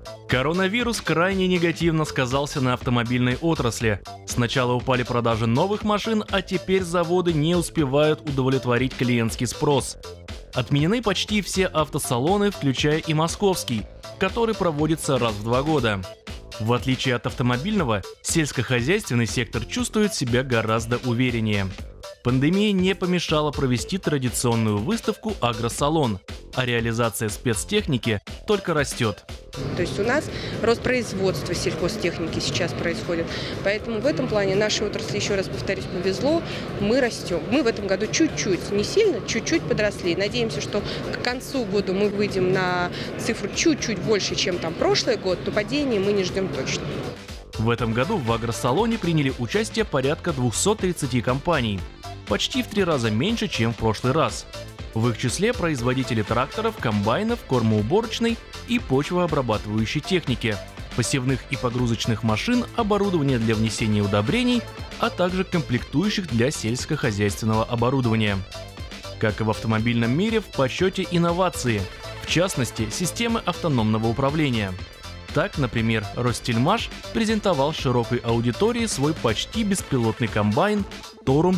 Коронавирус крайне негативно сказался на автомобильной отрасли. Сначала упали продажи новых машин, а теперь заводы не успевают удовлетворить клиентский спрос. Отменены почти все автосалоны, включая и московский, который проводится раз в 2 года. В отличие от автомобильного, сельскохозяйственный сектор чувствует себя гораздо увереннее. Пандемия не помешала провести традиционную выставку «Агросалон», а реализация спецтехники только растет. То есть у нас рост производства сельхозтехники сейчас происходит. Поэтому в этом плане нашей отрасли, еще раз повторюсь, повезло, мы растем. Мы в этом году чуть-чуть, не сильно, чуть-чуть подросли. Надеемся, что к концу года мы выйдем на цифру чуть-чуть больше, чем там прошлый год, но падения мы не ждем точно. В этом году в агросалоне приняли участие порядка 230 компаний. Почти в 3 раза меньше, чем в прошлый раз. В их числе производители тракторов, комбайнов, кормоуборочной и почвообрабатывающей техники, посевных и погрузочных машин, оборудования для внесения удобрений, а также комплектующих для сельскохозяйственного оборудования. Как и в автомобильном мире, в почете инновации, в частности, системы автономного управления. Так, например, Ростельмаш презентовал широкой аудитории свой почти беспилотный комбайн Торум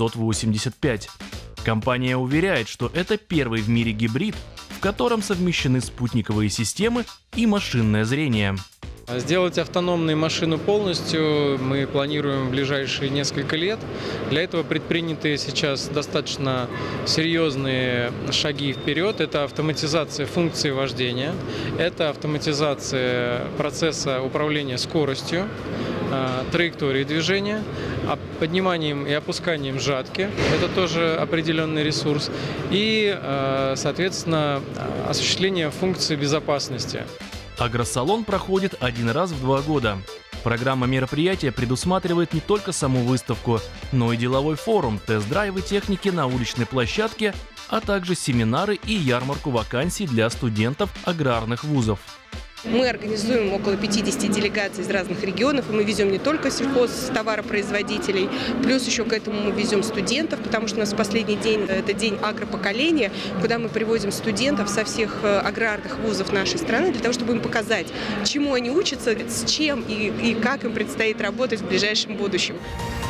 785. Компания уверяет, что это первый в мире гибрид, в котором совмещены спутниковые системы и машинное зрение. Сделать автономную машину полностью мы планируем в ближайшие несколько лет. Для этого предприняты сейчас достаточно серьезные шаги вперед. Это автоматизация функции вождения, это автоматизация процесса управления скоростью, траектории движения, подниманием и опусканием жатки, это тоже определенный ресурс, и, соответственно, осуществление функции безопасности. Агросалон проходит 1 раз в 2 года. Программа мероприятия предусматривает не только саму выставку, но и деловой форум, тест-драйвы техники на уличной площадке, а также семинары и ярмарку вакансий для студентов аграрных вузов. Мы организуем около 50 делегаций из разных регионов, и мы везем не только сельхозтоваропроизводителей, плюс еще к этому мы везем студентов, потому что у нас последний день – это день агропоколения, куда мы привозим студентов со всех аграрных вузов нашей страны для того, чтобы им показать, чему они учатся, с чем и как им предстоит работать в ближайшем будущем.